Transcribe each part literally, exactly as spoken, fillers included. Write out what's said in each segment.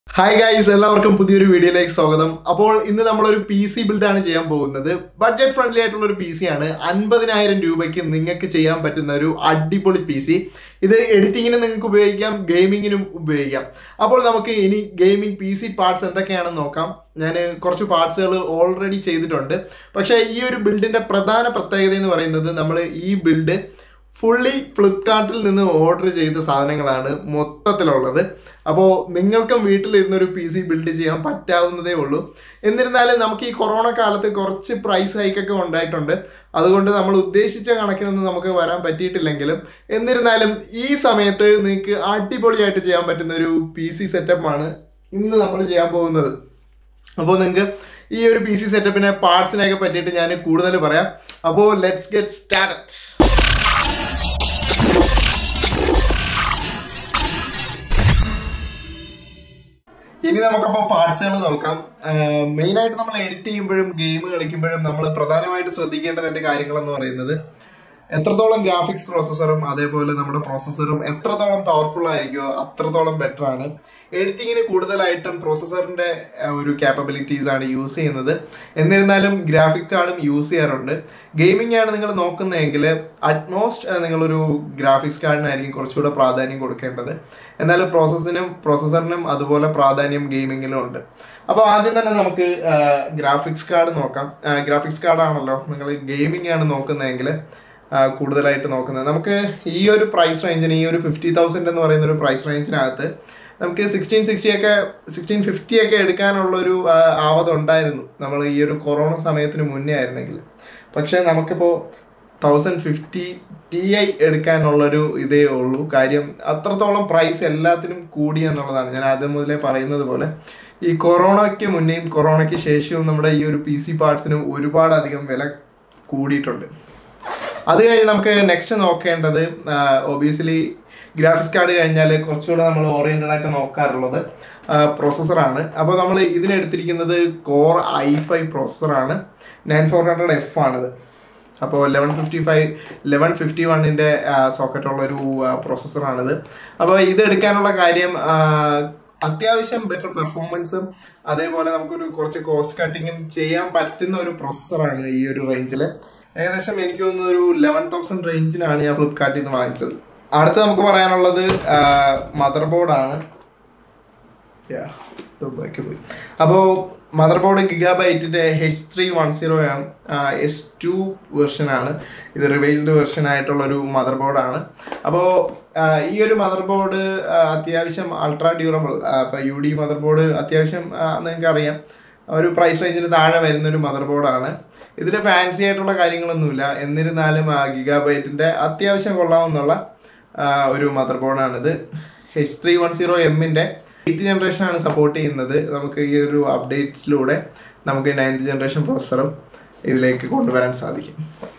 Hi guys, എല്ലാവർക്കും പുതിയൊരു വീഡിയോയിലേക്ക് സ്വാഗതം. അപ്പോൾ ഇന്ന് നമ്മൾ ഒരു പി സി ബിൽഡ് ആണ് ചെയ്യാൻ പോകുന്നത്. ബഡ്ജറ്റ് ഫ്രണ്ട്ലി ആയിട്ടുള്ള ഒരു പി സി ആണ്. അൻപതിനായിരം രൂപയ്ക്ക് നിങ്ങൾക്ക് ചെയ്യാൻ പറ്റുന്ന ഒരു അടിപൊളി പി സി. ഇത് എഡിറ്റിങ്ങിന് നിങ്ങൾക്ക് ഉപയോഗിക്കാം, ഗെയിമിങ്ങിനും ഉപയോഗിക്കാം. അപ്പോൾ നമുക്ക് ഇനി ഗെയിമിംഗ് പി സി പാർട്സ് എന്തൊക്കെയാണെന്ന് നോക്കാം. ഞാൻ കുറച്ച് പാർട്സുകൾ ഓൾറെഡി ചെയ്തിട്ടുണ്ട്. പക്ഷേ ഈ ഒരു ബിൽഡിൻ്റെ പ്രധാന പ്രത്യേകത എന്ന് പറയുന്നത് നമ്മൾ ഈ ബിൽഡ് ഫുള്ളി ഫ്ലിപ്കാർട്ടിൽ നിന്ന് ഓർഡർ ചെയ്ത സാധനങ്ങളാണ് മൊത്തത്തിലുള്ളത്. അപ്പോൾ നിങ്ങൾക്കും വീട്ടിലിരുന്നൊരു പി സി ബിൽഡ് ചെയ്യാൻ പറ്റാവുന്നതേ ഉള്ളൂ. എന്നിരുന്നാലും നമുക്ക് ഈ കൊറോണ കാലത്ത് കുറച്ച് പ്രൈസ് ഹൈക്കൊക്കെ ഉണ്ടായിട്ടുണ്ട്. അതുകൊണ്ട് നമ്മൾ ഉദ്ദേശിച്ച കണക്കിനൊന്നും നമുക്ക് വരാൻ പറ്റിയിട്ടില്ലെങ്കിലും എന്നിരുന്നാലും ഈ സമയത്ത് നിങ്ങൾക്ക് അടിപൊളിയായിട്ട് ചെയ്യാൻ പറ്റുന്ന ഒരു പി സി സെറ്റപ്പാണ് ഇന്ന് നമ്മൾ ചെയ്യാൻ പോകുന്നത്. അപ്പോൾ നിങ്ങൾക്ക് ഈ ഒരു പി സി സെറ്റപ്പിനെ പാർട്സിനെയൊക്കെ പറ്റിയിട്ട് ഞാൻ കൂടുതൽ പറയാം. അപ്പോൾ ലെറ്റ്സ് ഗെറ്റ് സ്റ്റാർട്ടഡ്. ഇനി നമുക്കപ്പോൾ പാർട്സുകൾ നോക്കാം. മെയിനായിട്ട് നമ്മൾ എഡിറ്റ് ചെയ്യുമ്പോഴും ഗെയിം കളിക്കുമ്പോഴും നമ്മൾ പ്രധാനമായിട്ട് ശ്രദ്ധിക്കേണ്ട രണ്ട് കാര്യങ്ങളെന്ന് പറയുന്നത് എത്രത്തോളം ഗ്രാഫിക്സ് പ്രോസസ്സറും അതേപോലെ നമ്മുടെ പ്രോസസ്സറും എത്രത്തോളം പവർഫുൾ ആയിരിക്കുമോ അത്രത്തോളം ബെറ്റർ ആണ്. എഡിറ്റിങ്ങിന് കൂടുതലായിട്ടും പ്രോസസ്സറിന്റെ ഒരു ക്യാപ്പബിലിറ്റീസ് ആണ് യൂസ് ചെയ്യുന്നത്. എന്നിരുന്നാലും ഗ്രാഫിക് കാർഡും യൂസ് ചെയ്യാറുണ്ട്. ഗെയിമിംഗ് ആണ് നിങ്ങൾ നോക്കുന്നതെങ്കിൽ അറ്റ്മോസ്റ്റ് നിങ്ങളൊരു ഗ്രാഫിക്സ് കാർഡിനായിരിക്കും കുറച്ചുകൂടെ പ്രാധാന്യം കൊടുക്കേണ്ടത്. എന്നാൽ പ്രോസസ്സിനും പ്രോസസ്സറിനും അതുപോലെ പ്രാധാന്യം ഗെയിമിങ്ങിലും ഉണ്ട്. അപ്പോൾ ആദ്യം തന്നെ നമുക്ക് ഗ്രാഫിക്സ് കാർഡ് നോക്കാം. ഗ്രാഫിക്സ് കാർഡാണല്ലോ നിങ്ങൾ ഗെയിമിംഗ് ആണ് നോക്കുന്നതെങ്കിൽ കൂടുതലായിട്ട് നോക്കുന്നത്. നമുക്ക് ഈ ഒരു പ്രൈസ് റേഞ്ചിന് ഈ ഒരു ഫിഫ്റ്റി തൗസൻഡ് എന്ന് പറയുന്ന ഒരു പ്രൈസ് റേഞ്ചിനകത്ത് നമുക്ക് സിക്സ്റ്റീൻ സിക്സ്റ്റി ഒക്കെ സിക്സ്റ്റീൻ ഫിഫ്റ്റി ഒക്കെ എടുക്കാനുള്ളൊരു ആവത് ഉണ്ടായിരുന്നു നമ്മൾ ഈ ഒരു കൊറോണ സമയത്തിന് മുന്നേ ആയിരുന്നെങ്കിൽ. പക്ഷേ നമുക്കിപ്പോൾ തൗസൻഡ് ഫിഫ്റ്റി ടി ഐ എടുക്കാനുള്ളൊരു ഇതേ ഉള്ളൂ. കാര്യം അത്രത്തോളം പ്രൈസ് എല്ലാത്തിനും കൂടി എന്നുള്ളതാണ്. ഞാൻ ആദ്യം മുതലേ പറയുന്നത് പോലെ ഈ കൊറോണയ്ക്ക് മുന്നേയും കൊറോണയ്ക്ക് ശേഷവും നമ്മുടെ ഈ ഒരു പി സി പാർട്സിന് ഒരുപാടധികം വില കൂടിയിട്ടുണ്ട്. അത് കഴിഞ്ഞ് നമുക്ക് നെക്സ്റ്റ് നോക്കേണ്ടത് ഒബിയസ്ലി ഗ്രാഫിക്സ് കാർഡ് കഴിഞ്ഞാൽ കുറച്ചുകൂടെ നമ്മൾ ഓറിയൻറ്റഡ് ആയിട്ട് നോക്കാറുള്ളത് പ്രോസസ്സറാണ്. അപ്പോൾ നമ്മൾ ഇതിനെടുത്തിരിക്കുന്നത് കോർ ഐ ഫൈവ് പ്രോസസ്സറാണ്. നയൻ ഫോർ ഹൺഡ്രഡ് എഫ് ആണിത്. അപ്പോൾ eleven fifty five eleven fifty വണ്ണിൻ്റെ സോക്കറ്റുള്ളൊരു പ്രോസസ്സറാണിത്. അപ്പോൾ ഇത് എടുക്കാനുള്ള കാര്യം അത്യാവശ്യം ബെറ്റർ പെർഫോമൻസും അതേപോലെ നമുക്കൊരു കുറച്ച് കോസ്റ്റ് കട്ടിങ്ങും ചെയ്യാൻ പറ്റുന്ന ഒരു പ്രോസസ്സറാണ് ഈ ഒരു റേഞ്ചിൽ. ഏകദേശം എനിക്ക് തോന്നുന്ന ഒരു ലെവൻ തൗസൻഡ് റേഞ്ചിനാണ് ഞാൻ ഫ്ലിപ്കാർട്ടിൽ നിന്ന് വാങ്ങിച്ചത്. അടുത്ത് നമുക്ക് പറയാനുള്ളത് മദർ ബോർഡാണ്. പോയി അപ്പോൾ മദർ ബോർഡ് ഗിഗാബൈറ്റിൻ്റെ H three one zero M S two വെർഷനാണ്. ഇത് റിവൈസ്ഡ് വെർഷൻ ആയിട്ടുള്ളൊരു മദർ ബോർഡാണ്. അപ്പോൾ ഈ ഒരു മദർ ബോർഡ് അത്യാവശ്യം അൾട്രാ ഡ്യൂറബിൾ. അപ്പോൾ യു ഡി മദർ ബോർഡ് അത്യാവശ്യം നിങ്ങൾക്ക് അറിയാം ഒരു പ്രൈസ് റേഞ്ചിന് താഴെ വരുന്നൊരു മദർ ബോർഡാണ്. ഇതിൽ ഫാൻസി ആയിട്ടുള്ള കാര്യങ്ങളൊന്നുമില്ല. എന്നിരുന്നാലും ഗിഗാബൈറ്റിൻ്റെ അത്യാവശ്യം കൊള്ളാമെന്നുള്ള ഒരു മദർ ബോർഡാണിത്. എച്ച് ത്രീ വൺ സീറോ എമ്മിൻ്റെ എയ്ത്ത് ജനറേഷനാണ് സപ്പോർട്ട് ചെയ്യുന്നത്. നമുക്ക് ഈ ഒരു അപ്ഡേറ്റിലൂടെ നമുക്ക് നയൻത് ജനറേഷൻ പ്രോസസ്സറും ഇതിലേക്ക് കൊണ്ടുവരാൻ സാധിക്കും.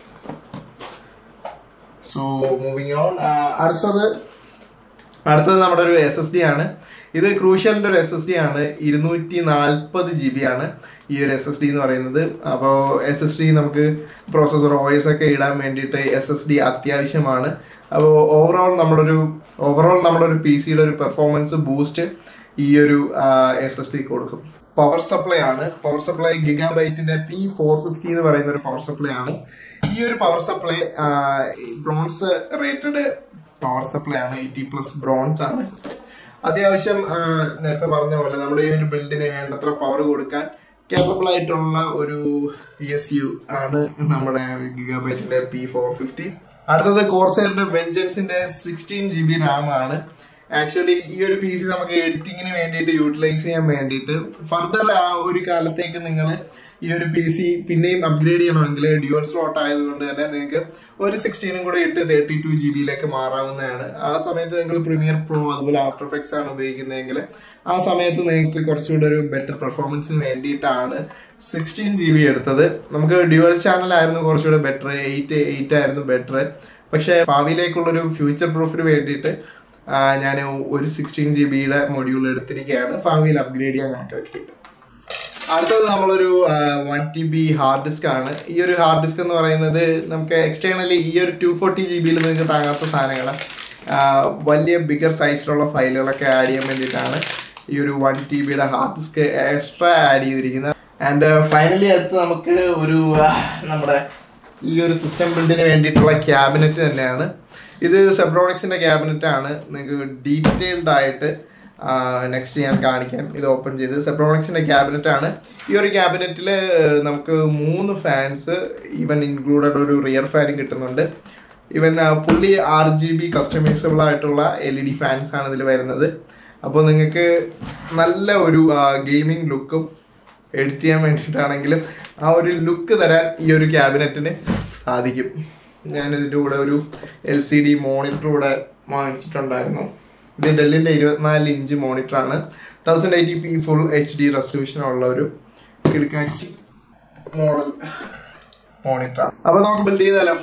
So moving on. അടുത്തത് അടുത്തത് നമ്മുടെ ഒരു എസ് എസ് ഡി ആണ്. ഇത് ക്രൂഷ്യലിൻ്റെ ഒരു എസ് എസ് ഡി ആണ്. ഇരുന്നൂറ്റി നാൽപ്പത് ജി ബി ആണ് ഈ ഒരു എസ് എസ് ഡി എന്ന് പറയുന്നത്. അപ്പോൾ എസ് എസ് ഡി നമുക്ക് പ്രോസസ്സർ ഒ എസ് ഒക്കെ ഇടാൻ വേണ്ടിയിട്ട് എസ് എസ് ഡി അത്യാവശ്യമാണ്. അപ്പോൾ ഓവറോൾ നമ്മളൊരു ഓവറോൾ നമ്മുടെ ഒരു പി സിയുടെ ഒരു പെർഫോമൻസ് ബൂസ്റ്റ് ഈ ഒരു എസ് എസ് ഡി കൊടുക്കും. പവർ സപ്ലൈ ആണ്. പവർ സപ്ലൈ ഗിഗാബൈറ്റിൻ്റെ പി ഫോർ ഫിഫ്റ്റി എന്ന് പറയുന്ന ഒരു പവർ സപ്ലൈ ആണ്. ഈ ഒരു power supply bronze rated power supply ആണ്. എയ്റ്റി പ്ലസ് ബ്രോൺസ് ആണ്. അത്യാവശ്യം നേരത്തെ പറഞ്ഞ പോലെ നമ്മുടെ ഈ ഒരു ബിൽഡിന് വേണ്ടത്ര പവർ കൊടുക്കാൻ കേപ്പബിൾ ആയിട്ടുള്ള ഒരു പി എസ് യു ആണ് നമ്മുടെ ഗിഗാബൈറ്റിന്റെ പി ഫോർ ഫിഫ്റ്റി. അടുത്തത് കോർസൈറിന്റെ വെഞ്ചൻസിന്റെ സിക്സ്റ്റീൻ ജി ബി റാം ആണ്. ആക്ച്വലി ഈ ഒരു പി സി നമുക്ക് എഡിറ്റിങ്ങിന് വേണ്ടിയിട്ട് യൂട്ടിലൈസ് ചെയ്യാൻ വേണ്ടിയിട്ട് ഫർദർ ആ ഒരു കാലത്തേക്ക് നിങ്ങൾ ഈ ഒരു പി സി പിന്നെയും അപ്ഗ്രേഡ് ചെയ്യണമെങ്കിൽ ഡ്യുവൽ സ്ലോട്ട് ആയതുകൊണ്ട് തന്നെ നിങ്ങൾക്ക് ഒരു സിക്സ്റ്റീനും കൂടെ ഇട്ട് തേർട്ടി ടു ജി ബിയിലേക്ക് മാറാവുന്നതാണ്. ആ സമയത്ത് നിങ്ങൾ പ്രീമിയർ പ്രോ അതുപോലെ ആഫ്റ്റർ എഫക്ട്സ് ആണ് ഉപയോഗിക്കുന്നതെങ്കിൽ ആ സമയത്ത് നിങ്ങൾക്ക് കുറച്ചുകൂടെ ഒരു ബെറ്റർ പെർഫോമൻസിന് വേണ്ടിയിട്ടാണ് സിക്സ്റ്റീൻ ജി ബി എടുത്തത്. നമുക്ക് ഡ്യുവൽ ചാനൽ ആയിരുന്നു കുറച്ചുകൂടെ ബെറ്റർ, എയ്റ്റ് എയ്റ്റ് ആയിരുന്നു ബെറ്റർ. പക്ഷേ ഭാവിയിലേക്കുള്ളൊരു ഫ്യൂച്ചർ പ്രൂഫിന് വേണ്ടിയിട്ട് ഞാൻ ഒരു സിക്സ്റ്റീൻ ജി ബിയുടെ മൊഡ്യൂൾ എടുത്തിരിക്കുകയാണ് ഭാവിയിൽ അപ്ഗ്രേഡ് ചെയ്യാൻ വേണ്ടിയിട്ട്. അടുത്തത് നമ്മളൊരു one T B hard disk ആണ്. ഈ ഒരു ഹാർഡ് ഡിസ്ക് എന്ന് പറയുന്നത് നമുക്ക് എക്സ്റ്റേണലി ഈ ഒരു ടു ഫോർട്ടി ജി ബിയിൽ നിങ്ങൾക്ക് താങ്ങാത്ത സാധനങ്ങൾ വലിയ ബിഗർ സൈസിലുള്ള ഫയലുകളൊക്കെ ആഡ് ചെയ്യാൻ വേണ്ടിയിട്ടാണ് ഈ ഒരു വൺ ടി ബിയുടെ ഹാർഡ് ഡിസ്ക് എക്സ്ട്രാ ആഡ് ചെയ്തിരിക്കുന്നത്. ആൻഡ് ഫൈനലി അടുത്ത് നമുക്ക് ഒരു നമ്മുടെ ഈ ഒരു സിസ്റ്റം ബിൽഡിന് വേണ്ടിയിട്ടുള്ള ക്യാബിനറ്റ് തന്നെയാണ്. ഇത് സെബ്രോണിക്സിൻ്റെ ക്യാബിനറ്റ് ആണ്. നിങ്ങൾക്ക് ഡീറ്റെയിൽഡ് ആയിട്ട് നെക്സ്റ്റ് ഞാൻ കാണിക്കാം. ഇത് ഓപ്പൺ ചെയ്ത് സെബ്രോണിക്സിൻ്റെ ക്യാബിനറ്റ് ആണ്. ഈ ഒരു ക്യാബിനറ്റിൽ നമുക്ക് മൂന്ന് ഫാൻസ്, ഈവൻ ഇൻക്ലൂഡഡ് ഒരു റിയർ ഫാനും കിട്ടുന്നുണ്ട്. Even fully R G B customizable ആയിട്ടുള്ള എൽ ഇ ഡി ഫാൻസ് ആണ് ഇതിൽ വരുന്നത്. അപ്പോൾ നിങ്ങൾക്ക് നല്ല ഒരു ഗെയിമിംഗ് ലുക്കും എഡിറ്റ് ചെയ്യാൻ വേണ്ടിയിട്ടാണെങ്കിലും ആ ഒരു ലുക്ക് തരാൻ ഈ ഒരു ക്യാബിനറ്റിന് സാധിക്കും. ഞാനിതിൻ്റെ കൂടെ ഒരു എൽ സി ഡി മോണിറ്റർ കൂടെ വാങ്ങിച്ചിട്ടുണ്ടായിരുന്നു. ഇത് ഡെല്ലിൻ്റെ ഇരുപത്തിനാല് ഇഞ്ച് മോണിറ്ററാണ്. Thousand eighty P full H D റെസൊല്യൂഷനുള്ള ഒരു കിടക്കാച്ചി മോഡൽ മോണിറ്ററാണ്. അപ്പോൾ നമുക്ക് ബിൽഡ് ചെയ്താലോ.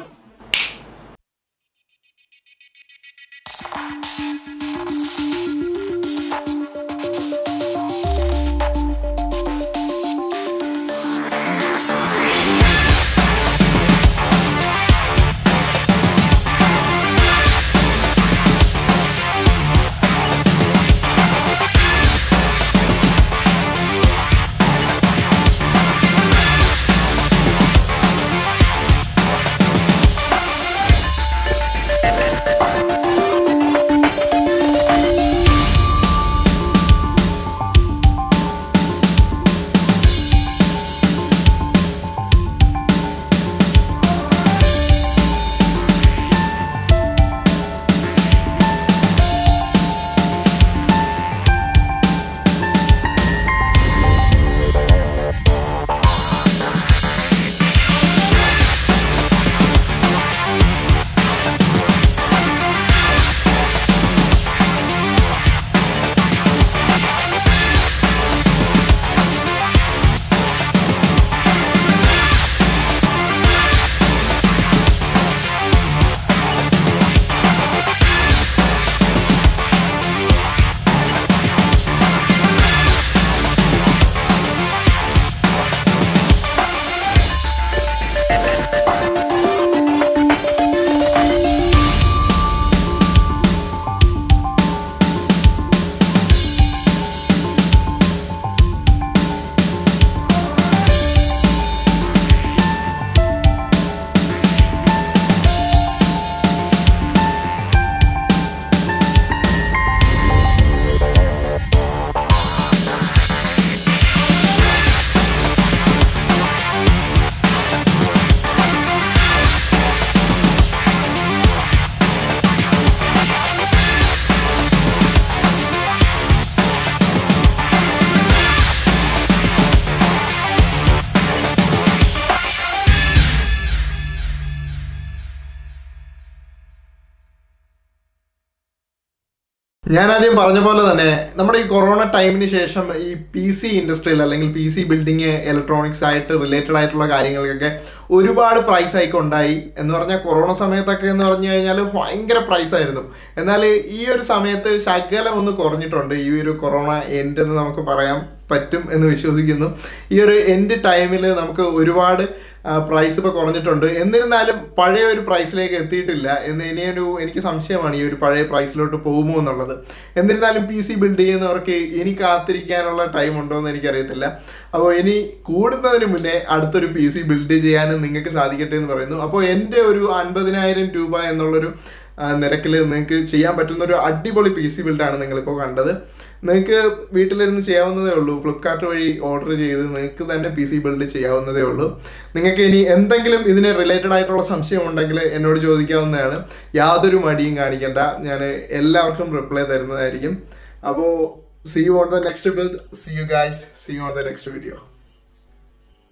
ഞാൻ ആദ്യം പറഞ്ഞ പോലെ തന്നെ നമ്മുടെ ഈ കൊറോണ ടൈമിന് ശേഷം ഈ പി സി ഇൻഡസ്ട്രിയിൽ അല്ലെങ്കിൽ പി സി ബിൽഡിങ് ഇലക്ട്രോണിക്സ് ആയിട്ട് റിലേറ്റഡ് ആയിട്ടുള്ള കാര്യങ്ങൾക്കൊക്കെ ഒരുപാട് പ്രൈസ് ഹൈക്ക് ഉണ്ടായി. എന്ന് പറഞ്ഞാൽ കൊറോണ സമയത്തൊക്കെ എന്ന് പറഞ്ഞു കഴിഞ്ഞാൽ ഭയങ്കര പ്രൈസ് ആയിരുന്നു. എന്നാൽ ഈ ഒരു സമയത്ത് ശകലം ഒന്ന് കുറഞ്ഞിട്ടുണ്ട്. ഈ ഒരു കൊറോണ എൻഡ് എന്ന് നമുക്ക് പറയാൻ പറ്റും എന്ന് വിശ്വസിക്കുന്നു. ഈ ഒരു എൻഡ് ടൈമിൽ നമുക്ക് ഒരുപാട് പ്രൈസ് ഇപ്പോൾ കുറഞ്ഞിട്ടുണ്ട്. എന്നിരുന്നാലും പഴയ ഒരു പ്രൈസിലേക്ക് എത്തിയിട്ടില്ല എന്ന് ഇനിയൊരു എനിക്ക് സംശയമാണ് ഈ ഒരു പഴയ പ്രൈസിലോട്ട് പോകുമോ എന്നുള്ളത്. എന്നിരുന്നാലും പി സി ബിൽഡ് ചെയ്യുന്നവർക്ക് ഇനി കാത്തിരിക്കാനുള്ള ടൈം ഉണ്ടോ എന്ന് എനിക്കറിയത്തില്ല. അപ്പോൾ ഇനി കൂടുന്നതിന് മുന്നേ അടുത്തൊരു പി സി ബിൽഡ് ചെയ്യാനും നിങ്ങൾക്ക് സാധിക്കട്ടെ എന്ന് പറയുന്നു. അപ്പോൾ എൻ്റെ ഒരു അൻപതിനായിരം രൂപ എന്നുള്ളൊരു നിരക്കിൽ നിങ്ങൾക്ക് ചെയ്യാൻ പറ്റുന്ന ഒരു അടിപൊളി പി സി ബിൽഡാണ് നിങ്ങളിപ്പോൾ കണ്ടത്. നിങ്ങൾക്ക് വീട്ടിലിരുന്ന് ചെയ്യാവുന്നതേ ഉള്ളൂ. ഫ്ലിപ്കാർട്ട് വഴി ഓർഡർ ചെയ്ത് നിങ്ങൾക്ക് തന്നെ പി സി ബിൽഡ് ചെയ്യാവുന്നതേ ഉള്ളൂ. നിങ്ങൾക്ക് ഇനി എന്തെങ്കിലും ഇതിന് റിലേറ്റഡ് ആയിട്ടുള്ള സംശയം ഉണ്ടെങ്കിൽ എന്നോട് ചോദിക്കാവുന്നതാണ്. യാതൊരു മടിയും കാണിക്കേണ്ട, ഞാൻ എല്ലാവർക്കും റിപ്ലൈ തരുന്നതായിരിക്കും. അപ്പോൾ see you on the next build. See you guys. See you on the next video.